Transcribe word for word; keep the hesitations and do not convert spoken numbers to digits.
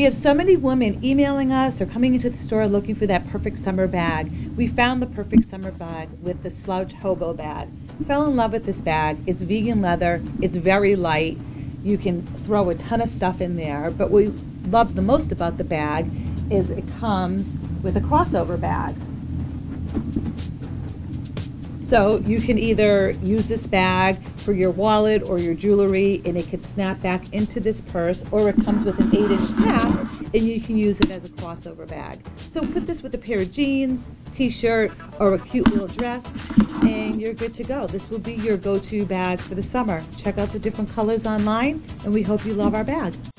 We have so many women emailing us or coming into the store looking for that perfect summer bag. We found the perfect summer bag with the Slouch Hobo bag. Fell in love with this bag. It's vegan leather. It's very light. You can throw a ton of stuff in there, but what we love the most about the bag is it comes with a crossover bag. So you can either use this bag for your wallet or your jewelry, and it could snap back into this purse, or it comes with an eight inch snap and you can use it as a crossover bag. So put this with a pair of jeans, t-shirt, or a cute little dress, and you're good to go. This will be your go-to bag for the summer. Check out the different colors online, and we hope you love our bag.